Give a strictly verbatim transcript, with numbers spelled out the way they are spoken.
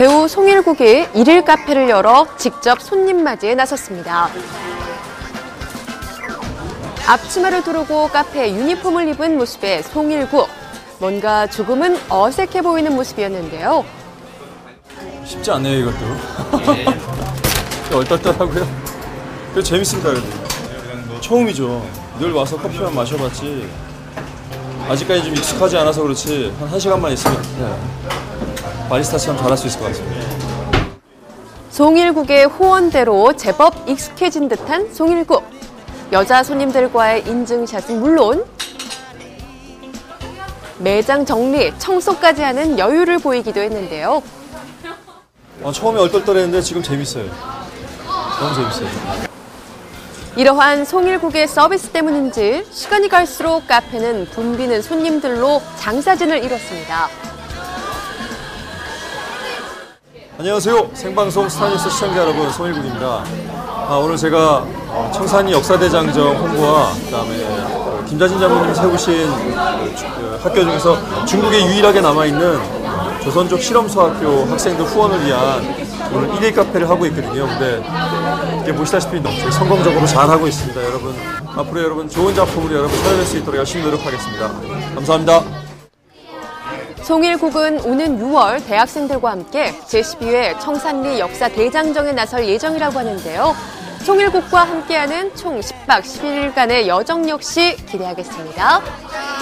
배우 송일국이 일일 카페를 열어 직접 손님 맞이에 나섰습니다. 앞치마를 두르고 카페 유니폼을 입은 모습의 송일국. 뭔가 조금은 어색해 보이는 모습이었는데요. 쉽지 않네요, 이것도. 얼떨떨하고요. 그래도 재밌습니다, 그래도. 처음이죠. 늘 와서 커피만 마셔봤지. 아직까지 좀 익숙하지 않아서 그렇지 한 한 시간만 있으면 네. 바리스타처럼 잘할 수 있을 것 같습니다. 송일국의 호언대로 제법 익숙해진 듯한 송일국. 여자 손님들과의 인증샷은 물론 매장 정리, 청소까지 하는 여유를 보이기도 했는데요. 아, 처음에 얼떨떨했는데 지금 재밌어요. 너무 재밌어요. 이러한 송일국의 서비스 때문인지 시간이 갈수록 카페는 붐비는 손님들로 장사진을 이뤘습니다. 안녕하세요. 생방송 스타뉴스 시청자 여러분, 송일국입니다. 아, 오늘 제가 청산리 역사대장정 홍보와 그다음에 김자진 장모님이 세우신 학교 중에서 중국에 유일하게 남아있는 조선족 실험소학교 학생들 후원을 위한 오늘 일일 카페를 하고 있거든요. 근데 이렇게 보시다시피 너무 성공적으로 잘하고 있습니다. 여러분, 앞으로 여러분 좋은 작품으로 여러분 찾아뵐 수 있도록 열심히 노력하겠습니다. 감사합니다. 송일국은 오는 유월 대학생들과 함께 제십이 회 청산리 역사대장정에 나설 예정이라고 하는데요. 송일국과 함께하는 총 십 박 십일 일간의 여정 역시 기대하겠습니다.